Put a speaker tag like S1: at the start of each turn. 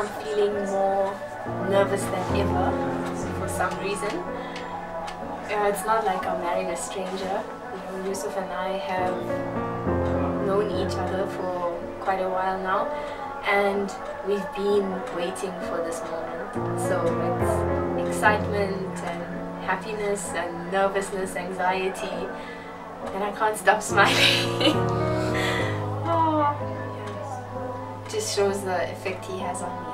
S1: I'm feeling more nervous than ever for some reason. It's not like I married a stranger. You know, Yusuf and I have known each other for quite a while now, and we've been waiting for this moment. So it's excitement and happiness and nervousness, anxiety, and I can't stop smiling. Oh, just shows the effect he has on me.